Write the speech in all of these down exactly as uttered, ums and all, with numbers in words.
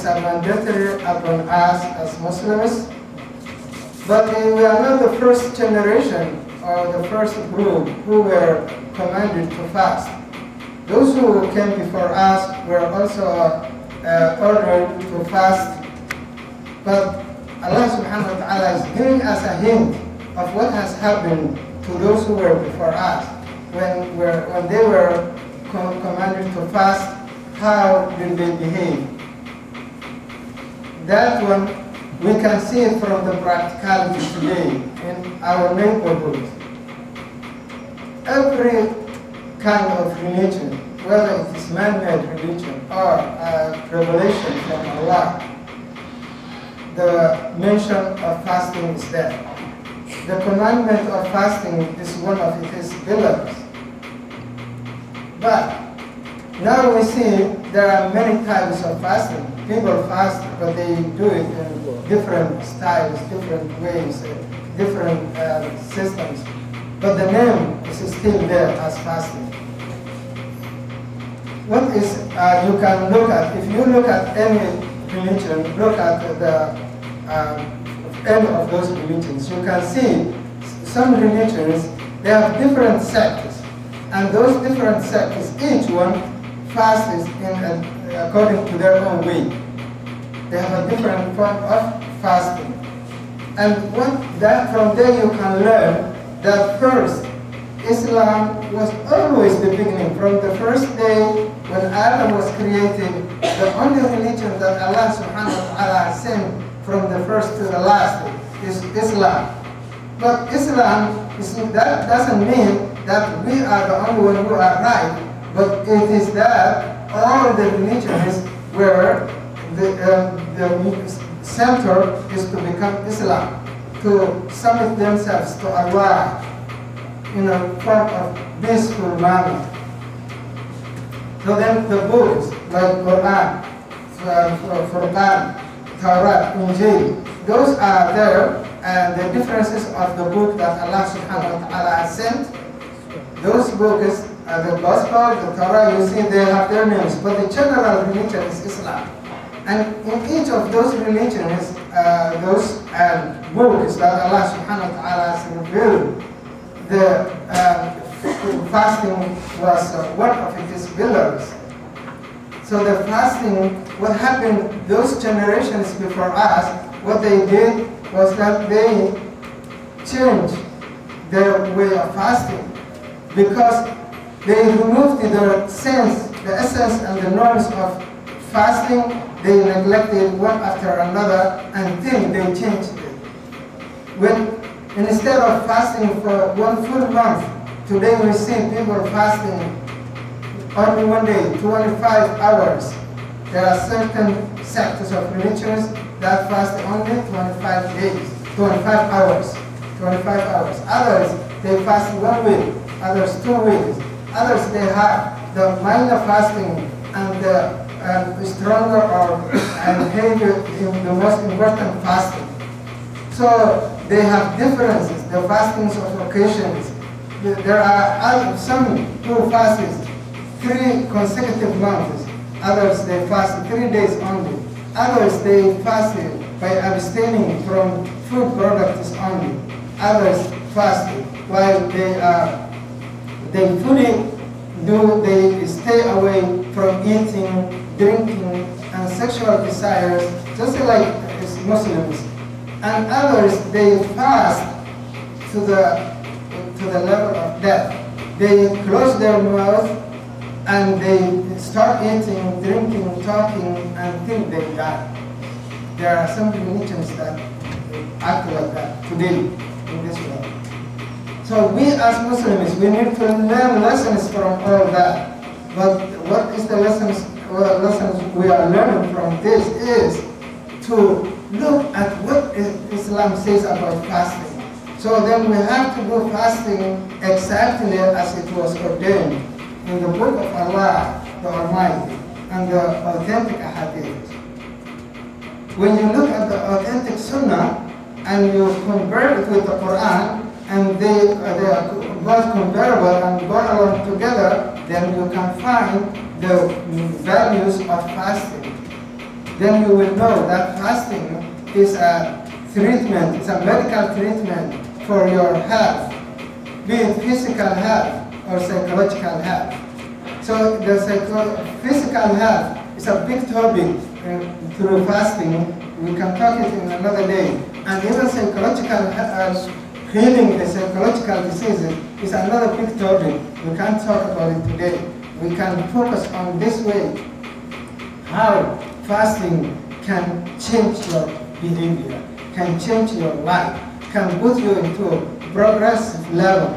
is a mandatory upon us as Muslims, but we are not the first generation or the first group who were commanded to fast. Those who came before us were also uh, ordered to fast, but Allah subhanahu wa ta'ala is giving us a hint of what has happened to those who were before us. When, were, when they were com commanded to fast, how did they behave? That one, we can see it from the practicality today in our neighborhood. Every kind of religion, whether it is man-made religion or a revelation from Allah, the mention of fasting is there. The commandment of fasting is one of its pillars. But now we see there are many types of fasting. People fast, but they do it in different styles, different ways, different uh, systems. But the name is still there as fasting. What is, uh, you can look at, if you look at any religion, look at the um, end of those religions, you can see some religions, they have different sects, and those different sects, each one fasts in a, according to their own way. They have a different form of fasting. And what that, from there you can learn that first, Islam was always the beginning. From the first day when Adam was created, the only religion that Allah subhanahu wa ta'ala sent from the first to the last is Islam. But Islam, is, that doesn't mean that we are the only one who are right, but it is that all the religions where the, uh, the center is to become Islam, to submit themselves to Allah in a form of peaceful manner. So then the books like Quran, Furqan, Tawrat, Injil, those are there, and the differences of the book that Allah subhanahu wa ta'ala has sent, those books are the Gospel, the Torah, you see they have their names, but the general religion is Islam. And in each of those religions, uh, those uh, books that Allah subhanahu wa ta'ala has revealed, the uh, fasting was uh, one of its pillars. So the fasting, what happened, those generations before us, what they did was that they changed their way of fasting because they removed the sense, the essence and the norms of fasting. They neglected one after another until they changed it. When instead of fasting for one full month, today we see people fasting only one day, twenty-five hours. There are certain sectors of religions that fast only twenty-five days, twenty-five hours, twenty-five hours. Others, they fast one week, others two weeks. Others, they have the minor fasting and the um, stronger or and heavier, the most important fasting. So they have differences, the fastings of occasions. There are some who fast three consecutive months. Others, they fast three days only. Others, they fast by abstaining from food products only. Others fast while they are, they fully do, they stay away from eating, drinking, and sexual desires, just like Muslims. And others, they fast to the to the level of death. They close their mouth and they start eating, drinking, talking until they die. There are some religions that act like that today in this world. So we as Muslims, we need to learn lessons from all that. But what is the lessons, well, lessons we are learning from this is to look at what Islam says about fasting. So then we have to do fasting exactly as it was ordained in the book of Allah, the Almighty, and the authentic hadith. When you look at the authentic Sunnah and you compare it with the Quran, and they, uh, they are both comparable and go along together, then you can find the values of fasting. then you will know that fasting is a treatment, it's a medical treatment for your health, be it physical health or psychological health. So the psycho physical health is a big topic uh, through fasting. We can talk it in another day. And even psychological uh, healing the psychological diseases is another big topic. We can't talk about it today. We can focus on this way, how fasting can change your behavior, can change your life, can put you into a progressive level.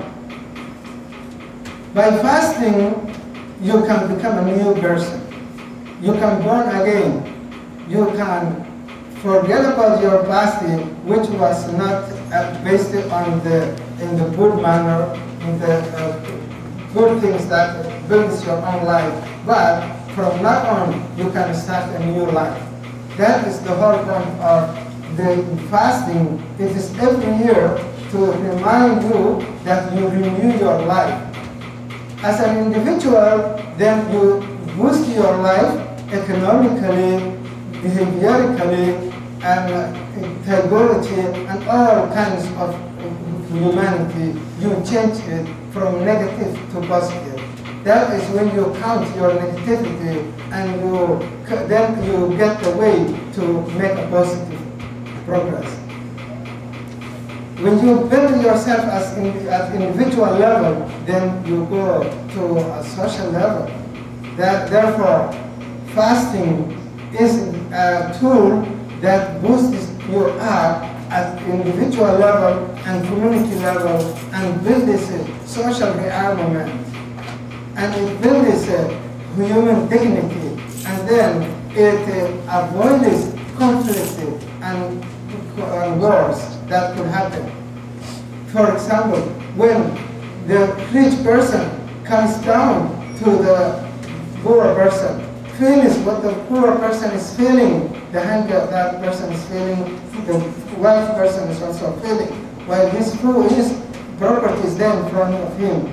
By fasting, you can become a new person. You can born again. You can forget about your past, which was not uh, based on the in the good manner, in the uh, good things that builds your own life. But from now on, you can start a new life. That is the whole point of the fasting. It is every year to remind you that you renew your life. As an individual, then you boost your life economically, behaviorically, and uh, psychology, and all kinds of humanity. You change it from negative to positive. That is when you count your negativity, and you then you get the way to make a positive progress. When you build yourself as in, at individual level, then you go to a social level. That therefore, fasting is a tool that boosts you up at individual level and community level, and builds a social rearmament, and it builds a human dignity, and then it uh, avoids conflict and uh, wars that could happen. For example, when the rich person comes down to the poor person, feels what the poor person is feeling, the hunger that person is feeling, the wealthy person is also feeling, while his food, his property is there in front of him,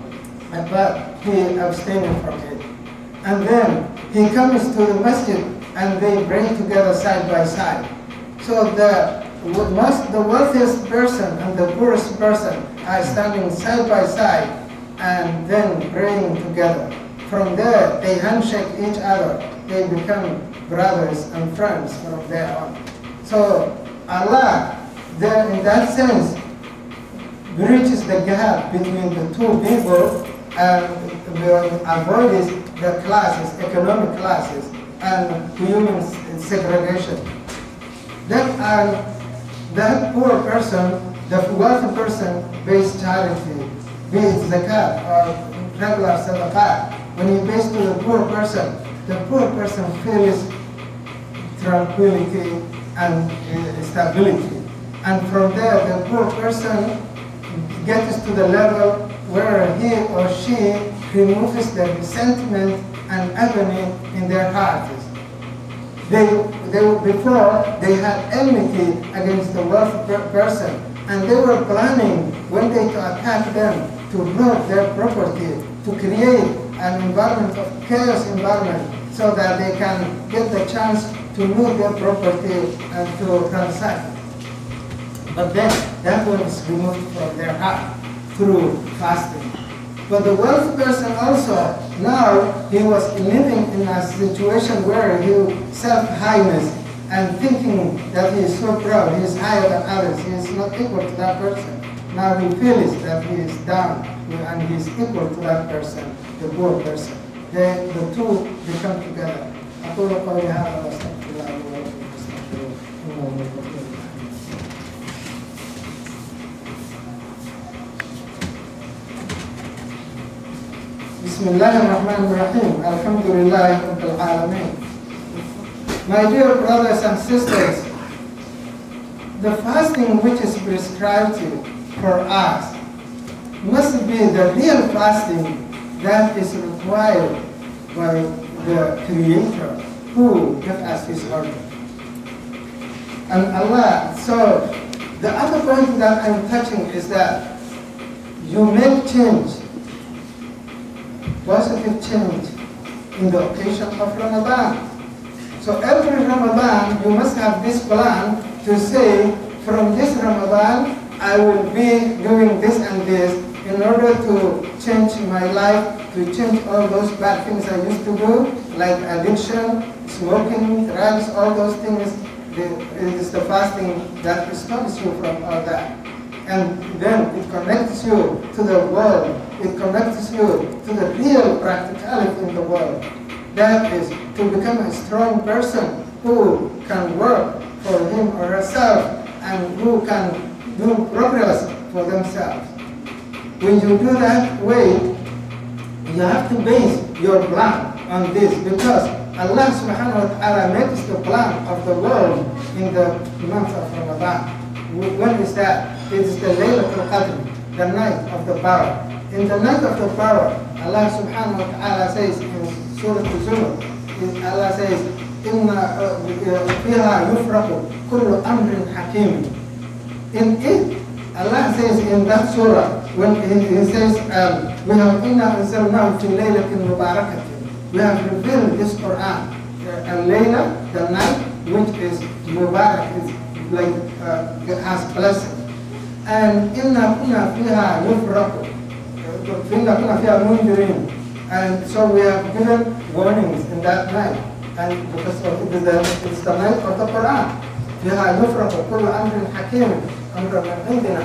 but he abstains from it. And then he comes to the masjid and they bring together side by side. So the most, the wealthiest person and the poorest person are standing side by side and then praying together. From there, they handshake each other. They become brothers and friends from there on. So Allah, there in that sense, bridges the gap between the two people and avoids the classes, economic classes, and human segregation. That and that poor person, the wealthy person, pays charity, be it zakat or regular sadaqah. When he pays to the poor person, the poor person feels tranquility and uh, stability. And from there, the poor person gets to the level where he or she removes the resentment and agony in their hearts. They, they, before, they had enmity against the wealthy person, and they were planning one day to attack them, to block their property, to create an environment of chaos environment so that they can get the chance to move their property and to transact. But then that one is removed from their heart through fasting. But the wealthy person also, now he was living in a situation where he self-highness and thinking that he is so proud, he is higher than others, he is not equal to that person. Now he feels that he is down and he is equal to that person, the poor person. They, the two become together. أقول قولي هذا وأستغفر الله لي ولكم فاستغفروه إنه هو الغفور الرحيم. بسم الله الرحمن الرحيم. الحمد لله رب العالمين. My dear brothers and sisters, the fasting which is prescribed for us must be the real fasting that is required by the Creator who gave us His order. And Allah, so the other point that I'm touching is that you make change, positive change in the occasion of Ramadan. So every Ramadan, you must have this plan to say, from this Ramadan, I will be doing this and this in order to change my life, to change all those bad things I used to do, like addiction, smoking, drugs, all those things. It is the fasting that stops you from all that. And then it connects you to the world. It connects you to the real practicality in the world. That is to become a strong person who can work for him or herself and who can do progress for themselves. When you do that way, you have to base your plan on this, because Allah subhanahu wa ta'ala makes the plan of the world in the month of Ramadan. When is that? It is the Laylatul Qadr, the night of the power. In the night of the power, Allah subhanahu wa ta'ala says in Surah Al-Zumar, Allah says, Inna fiha yufraku kullu amrin hakim. In it, Allah says in that surah, when he, he says, um, we have inna anzalnahu fi laylatin mubarakatin. We have revealed this Quran, uh, a layla, the night, which is mubarak, is like uh, it has blessing. And inna kunna fiha yufraku, inna kunna fiha mundirin. And so we have given warnings in that night, and because of it is the, it's the night of the Quran. فيها يفرق كل أمر حكيم أمر من عندنا.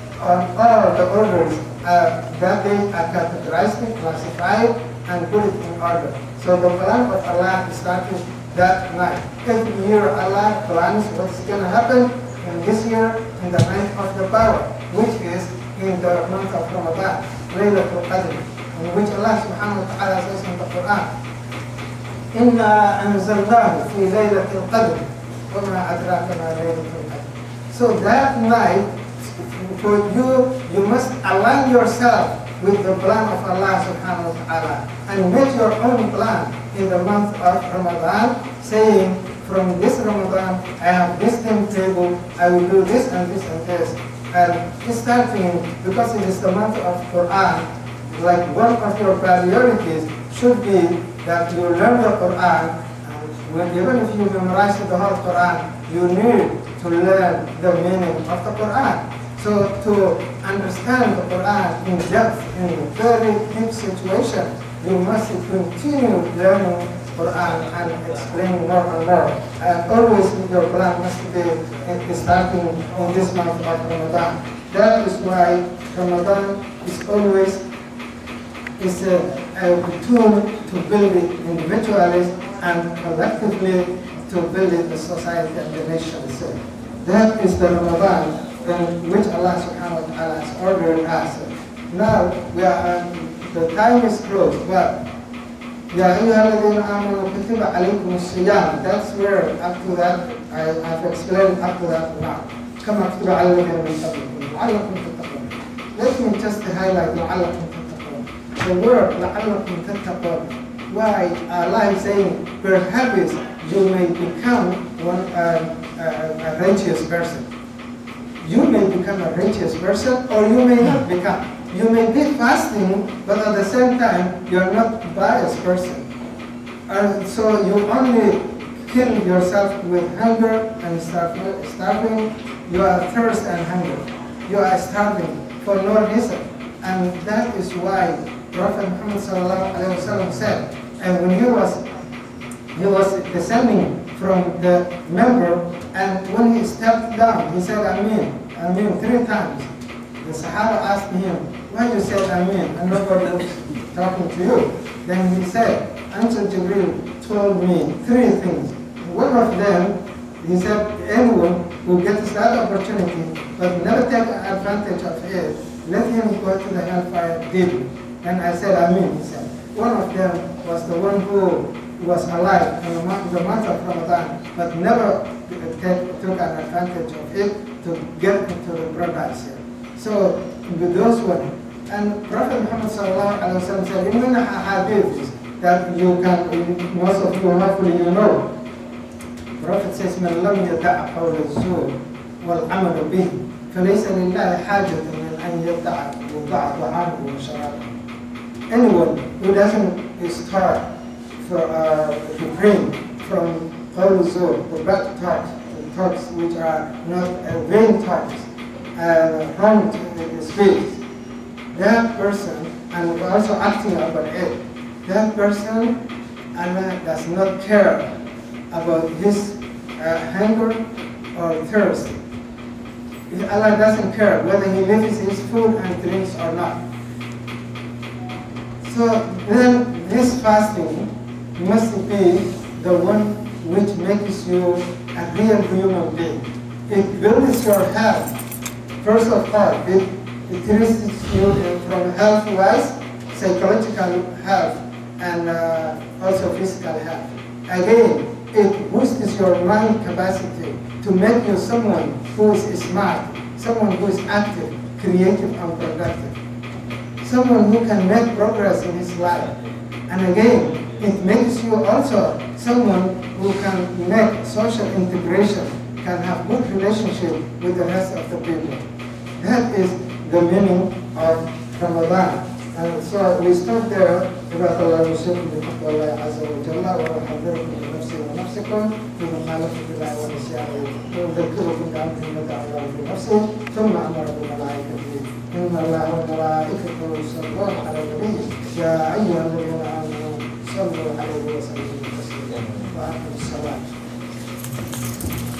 All the orders uh, that they are categorized, classified, and put it in order. So the plan of Allah is starting that night. Every year Allah plans what's going to happen in this year in the night of the power, which is in the month of Ramadan, Laylatul Qadr, in which Allah subhanahu wa ta'ala says in the Quran, إِنَّا أَنزَلْنَاهُ فِي لَيْلَةِ الْقَدْرِ وَمَا أَدْرَاكَ مَا لَيْلَةُ الْقَدْرِ. So that night, for you, you must align yourself with the plan of Allah subhanahu wa ta'ala and make your own plan in the month of Ramadan, saying, from this Ramadan, I have this timetable, I will do this and this and this. And starting, because it is the month of Quran, like one of your priorities should be that you learn the Quran. When, even if you memorize the whole Quran, you need to learn the meaning of the Quran. So to understand the Quran in depth, in a very deep situation, you must continue learning Quran and explaining more and more. And always your plan must be starting in this month of Ramadan. That is why Ramadan is always is a, a tool to build it individually and collectively to build it the society and the nation. So that is the Ramadan in which Allah subhanahu wa ta'ala has ordered us. Now we are, um, the time is close, but Ya ayyuhalladhina amanu kutiba alaykum as-siyam. That's where up to that I have explained up to that now. Kama kutiba ala alladhina min qablikum la'allakum tattaqun. Let me just highlight la'allakum tattaqun. The word la'allakum tattaqun. Why Allah is saying perhaps you may become one uh, uh, a righteous person. You may become a righteous person, or you may not become. You may be fasting, but at the same time, you are not a pious person. And so you only kill yourself with hunger and starving. You are thirst and hunger. You are starving for no reason. And that is why Prophet Muhammad sallallahu alaihi wasallam said, and when he was, he was descending from the member, and when he stepped down, he said, Ameen, Ameen, three times. The Sahaba asked him, why you said Ameen and nobody was talking to you? Then he said, Angel Jibreel told me three things. One of them, he said, anyone who gets that opportunity but never take advantage of it, let him go to the hellfire deeply. And I said, Ameen, he said. One of them was the one who was alive in the month, the month of Ramadan, but never take, took an advantage of it to get into the paradise here. So, with those ones, and Prophet Muhammad sallallahu alaihi wasallam said, in many hadiths that you can, most of you hopefully you know, Prophet says, من لم يدع قول الزور والعمل به فليس لله حاجة من أن يدع يدع طعامه وشرابه. Anyone who doesn't start for uh, refrain from قول الزور, the bad talks, the talks which are not uh, vain talks, and wrong speech, that person, and also acting upon it, that person, Allah does not care about his uh, hunger or thirst. Allah doesn't care whether he leaves his food and drinks or not. So then this fasting must be the one which makes you a real human being. It builds your health. First of all, it, it raises you from health-wise, psychological health, and uh, also physical health. Again, it boosts your mind capacity to make you someone who is smart, someone who is active, creative, and productive, someone who can make progress in his life. And again, it makes you also someone who can make social integration, can have good relationship with the rest of the people. That is the meaning of Ramadan. And so we stop there. عباد الله يوصيكم بتقوى الله عز وجل ويحذركم بنفسي ونفسكم في مخالفة الله ونسيانه ويذكركم بأمره متى الله بنفسه ثم أمر بملائكته إن الله وملائكته يصلون على النبي يا أيها الذين آمنوا صلوا عليه وسلموا تسليما وأقيموا الصلاة.